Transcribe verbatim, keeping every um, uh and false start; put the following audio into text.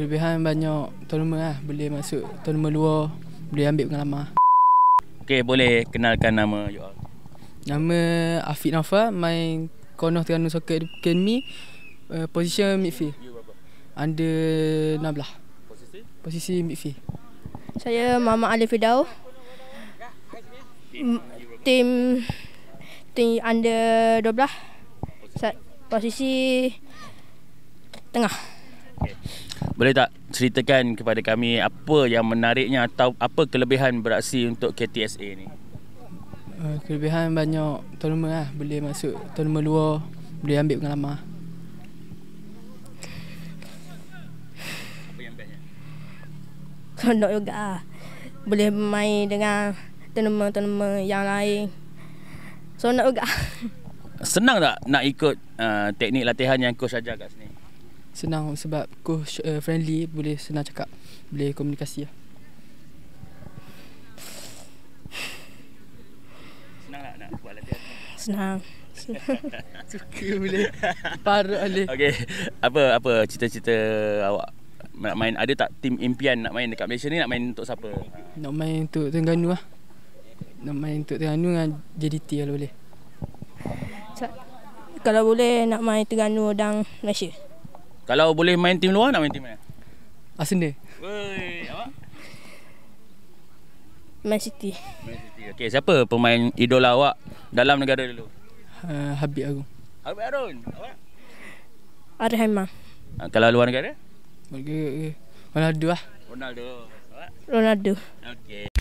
Kelebihan banyak tournament lah. Boleh masuk tournament luar, boleh ambil pengalaman. Okey, boleh kenalkan nama you all. Nama Afiq Naufal, main Konoh Terengganu Soccer Academy, uh, position midfield. You berapa? Under enam belas. Posisi? Posisi midfield. Saya Muhammad Ali Fidau. Team, Tim tim under dua belas. Sa- Posisi tengah. okay. Boleh tak ceritakan kepada kami apa yang menariknya atau apa kelebihan beraksi untuk K T S A ni? Uh, kelebihan banyak tournament lah. Boleh masuk tournament luar, boleh ambil pengalaman. Apa yang bestnya? Seronok juga lah. Boleh main dengan tournament-tournament yang lain. Seronok juga. Senang tak nak ikut uh, teknik latihan yang coach ajar kat sini? Senang sebab coach uh, friendly, boleh senang cakap, boleh komunikasi lah. Senang tak nak buat latihan? Senang. Suka boleh parut boleh. Okey, apa apa cita-cita awak nak main, ada tak tim impian nak main dekat Malaysia ni, nak main untuk siapa? Nak main untuk Terengganu lah. Nak main untuk Terengganu dengan J D T kalau boleh. Sa- Kalau boleh nak main Terengganu dan Malaysia. Kalau boleh main tim luar, nak main tim mana? Arsenal. Woi, awak? Man City. Man City. Okey, siapa pemain idola awak dalam negara dulu? Uh, Habib Agung. Habib Arun. Awak? Arif Haimang. Ha, kalau luar negara? Boleh Ronaldo lah. Ronaldo. Awak? Ronaldo. Okey.